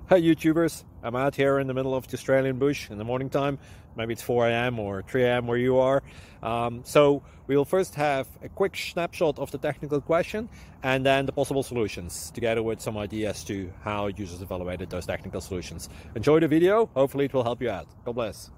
Hi YouTubers, I'm out here in the middle of the Australian bush in the morning time. Maybe it's 4 a.m. or 3 a.m. where you are. So we'll first have a quick snapshot of the technical question and then the possible solutions, together with some ideas to how users evaluated those technical solutions. Enjoy the video, hopefully it will help you out. God bless.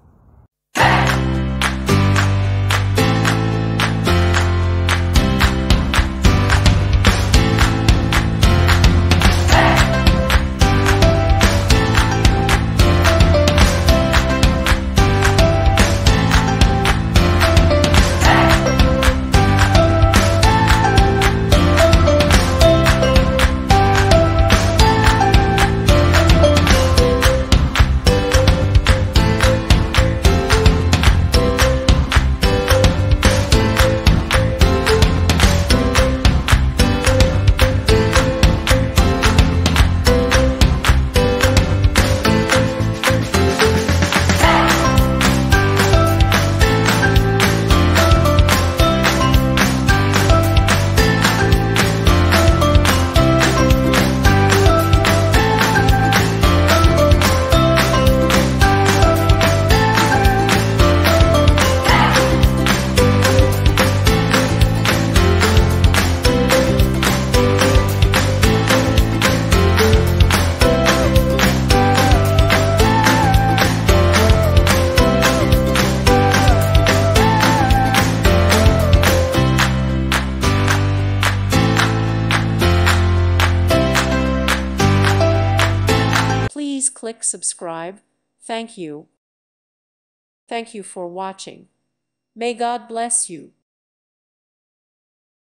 Please click subscribe. Thank you. Thank you for watching. May God bless you.